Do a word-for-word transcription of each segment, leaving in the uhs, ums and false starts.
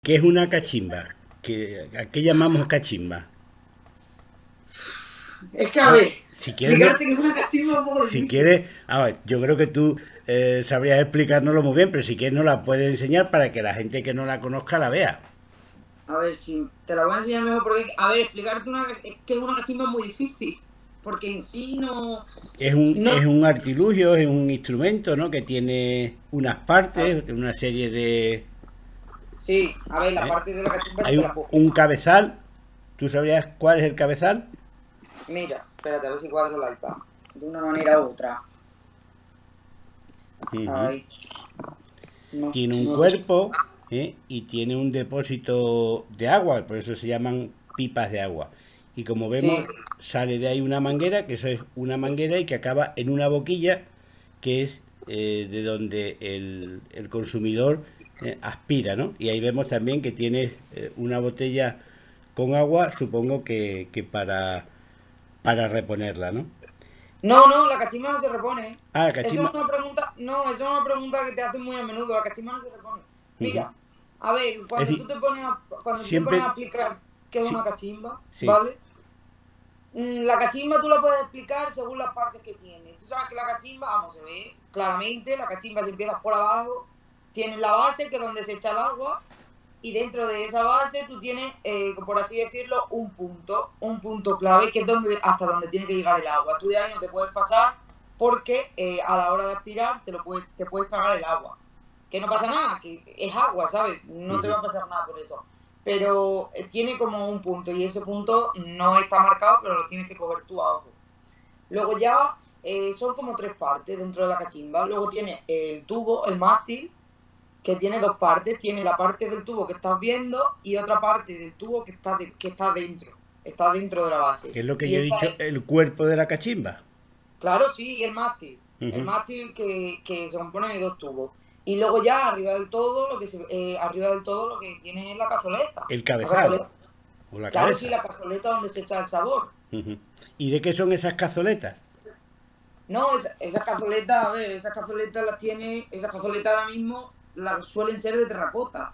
¿Qué es una cachimba? ¿Qué, ¿A qué llamamos cachimba? Es que, a Ah, ver, si quieres, no, explicarte que es una cachimba es si, un poco si difícil. quieres, a ver, yo creo que tú eh, sabrías explicárnoslo muy bien, pero si quieres nos la puedes enseñar para que la gente que no la conozca la vea. A ver, si te la voy a enseñar mejor porque, a ver, explicarte una, es que es una cachimba es muy difícil. Porque en sí no, Es un, no. es un artilugio, es un instrumento, ¿no? Que tiene unas A- partes, una serie de... sí, a ver, la ¿eh? parte de la cachimba sí Hay te la un, puedo un explicar. cabezal. ¿Tú sabrías cuál es el cabezal? Mira, espérate, a ver si cuadro la iPad. De una manera u otra. Ujú. Ay, no, Tiene un no lo sé. cuerpo, ¿eh? Y tiene un depósito de agua, por eso se llaman pipas de agua. Y como Sí, vemos, sale de ahí una manguera, que eso es una manguera y que acaba en una boquilla, que es eh, de donde el, el consumidor eh, aspira, ¿no? Y ahí vemos también que tiene eh, una botella con agua, supongo que, que para, para reponerla, ¿no? no, no, la cachimba no se repone. ¿Eh? Ah, Eso es cachimba. una pregunta, no, eso es una pregunta que te hacen muy a menudo. La cachimba no se repone. Ujú. Mira, a ver, Es cuando tú decir, te pones a, cuando tú te pones a siempre... explicar qué es una Sí, cachimba, sí. ¿vale? Mm, La cachimba tú la puedes explicar según las partes que tiene. Tú sabes que la cachimba, vamos, se ve claramente, la cachimba si empiezas por abajo, tienes la base, que es donde se echa el agua, y dentro de esa base tú tienes, eh, por así decirlo, un punto, un punto clave, que es donde, hasta donde tiene que llegar el agua. Tú de ahí no te puedes pasar porque eh, a la hora de aspirar te, lo puedes, te puedes tragar el agua. Que no pasa nada, que es agua, ¿sabes? No te Ujú. va a pasar nada por eso. Pero eh, tiene como un punto y ese punto no está marcado, pero lo tienes que coger tú abajo. Luego ya eh, son como tres partes dentro de la cachimba. Luego tiene el tubo, el mástil, que tiene dos partes. Tiene la parte del tubo que estás viendo y otra parte del tubo que está, de, que está dentro. Está dentro de la base. Que es lo que Y yo he esta dicho, es, el cuerpo de la cachimba. claro, sí, y el mástil. El Ujú. mástil que, que se compone de dos tubos. Y luego ya arriba del todo, lo que se, eh, arriba del todo lo que tiene es la cazoleta. El La cabezal cazoleta. o la Claro, sí, cabeza. la cazoleta donde se echa el sabor. Ujú. ¿Y de qué son esas cazoletas? No, esa- esas cazoletas, a ver, esas cazoletas las tiene, esas cazoletas ahora mismo las suelen ser de terracota.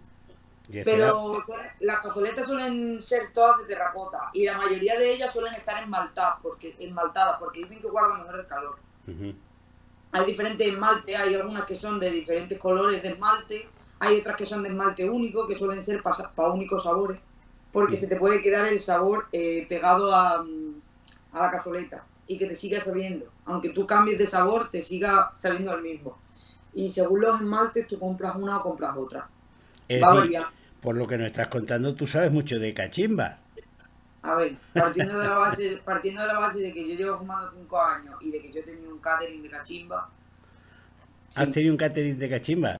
Y de cera- Pero las cazoletas suelen ser todas de terracota y la mayoría de ellas suelen estar esmaltadas porque, esmaltadas porque dicen que guardan mejor el calor. Ujú. Hay diferentes esmaltes, hay algunas que son de diferentes colores de esmalte, hay otras que son de esmalte único, que suelen ser para pa únicos sabores, porque se te puede quedar el sabor eh, pegado a, a la cazoleta y que te siga sabiendo. Aunque tú cambies de sabor, te siga sabiendo el mismo. Y según los esmaltes, tú compras una o compras otra. Es Va decir, variando. por lo que nos estás contando, tú sabes mucho de cachimba. A ver, partiendo de la base, partiendo de la base de que yo llevo fumando cinco años y de que yo he tenido un catering de cachimba, ¿Has sí. tenido un catering de cachimba?